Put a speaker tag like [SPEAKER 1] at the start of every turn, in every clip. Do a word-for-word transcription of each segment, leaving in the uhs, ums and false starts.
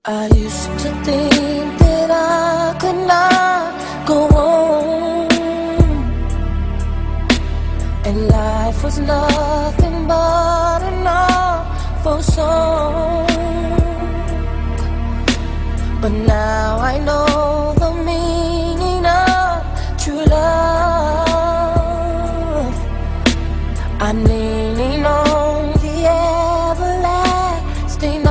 [SPEAKER 1] I used to think that I could not go on, and life was nothing but an awful song. But now I know the meaning of true love. I'm leaning on the everlasting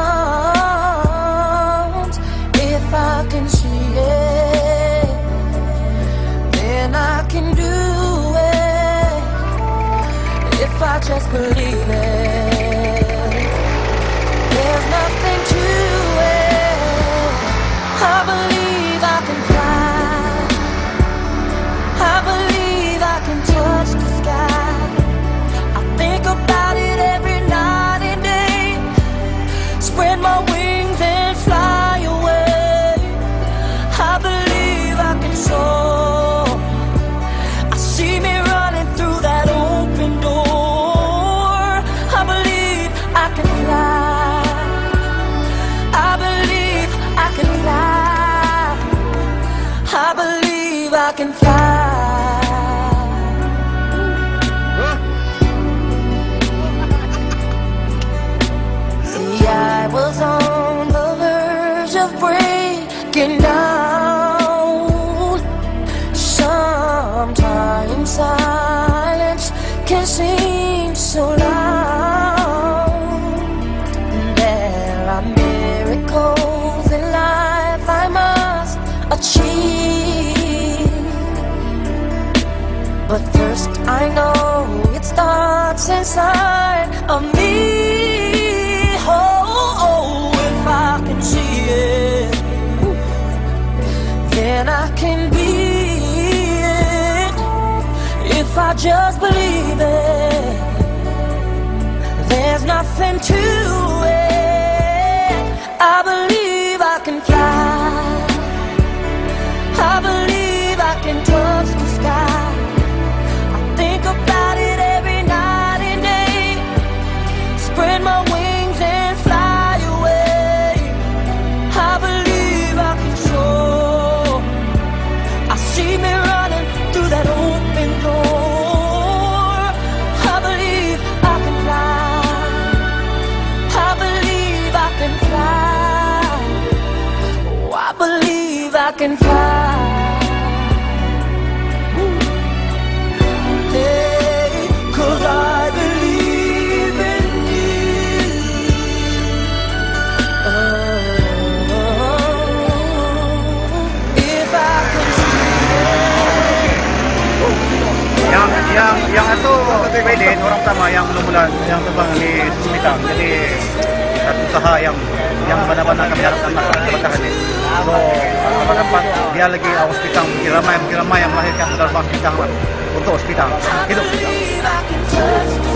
[SPEAKER 1] arms. If I can see it, then I can do it. If I just believe it, there's nothing to it. I believe I can fly. I believe I can touch the sky. I think about it every night and day. Spread my wings and fly away. I believe I can soar. I see me running through that open door. I believe I can fly. I believe I can fly. I believe I can fly. See, I was on the verge of breaking down. Sometimes silence can seem so loud. There are miracles in life I must achieve, but first I know it starts inside of me. Oh, oh, if I can see it, then I can be it. If I just believe it, there's nothing to it. I believe I can fly. I believe I can touch the sky. I think about it every night and day. Spread my wings and fly away. I believe I can soar. I see me running through that open door. I believe I can fly. I believe I can fly. Oh, I believe I can fly. Hey, 'cause I believe in you. Oh, if I could see it.
[SPEAKER 2] Yang yang yang itu Presidence orang pertama yang mula-mula yang terbang di Sipitang. Jadi satu usaha yang yang benar-benar kami harapkan masyarakat ini. So, dapat dia lagi awal Sipitang, mungkin ramai mungkin ramai yang melahirkan terbang Sipitang untuk Sipitang. Hidup Sipitang.